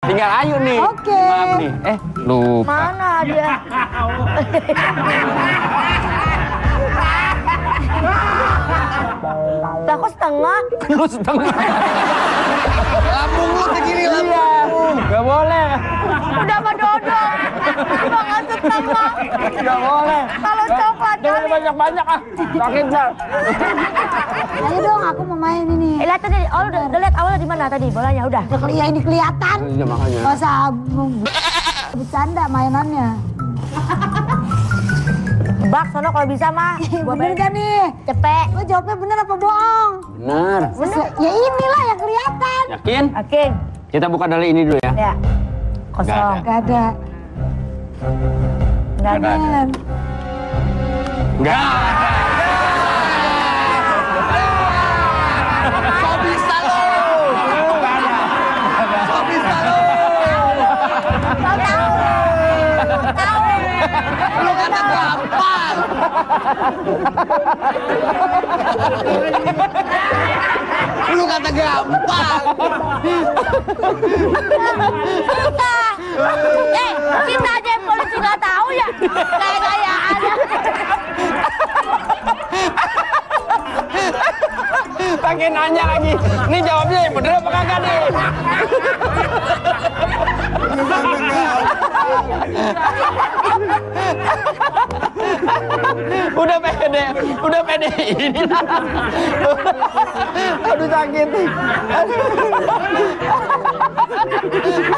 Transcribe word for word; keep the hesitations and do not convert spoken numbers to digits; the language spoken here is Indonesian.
Tinggal Ayu nih. Oke. Maaf nih. Eh, lupa. Mana dia? Lah kok setengah? Lu setengah. Lambung lu segini lambung. Gak boleh. Udah sama dodol. Jangan setengah. Gak boleh. Kalau coklat Jangan kali. banyak-banyak ah. Sakit ntar. Ayo dong, aku mau main ini. Eh, lihat tadi, oh udah, udah lihat awalnya di mana tadi bolanya udah. Udah keli ini kelihatan. Iya makanya. Masa bercanda mainannya. Bak, sono kalau bisa mah. Gua bener kan nih? Cepet. Lo jawabnya bener apa bohong? Benar. Bener. Ya inilah yang kelihatan. Yakin? Yakin. Kita buka dari ini dulu ya. Ya. Kosong. Nggak Gak ada. Gak ada. Enggak ada. So bisa lo. So bisa lo. Tahu tahu. Tahu. Lu kata gampang. Lu kata gampang. Kita. Eh, kita aja yang polisi nggak tahu ya. Kayak gayaan. Pakai nanya lagi. Ini jawabnya yang bener apa kagak nih? Udah pede, udah pede ini lah. Aduh sakit.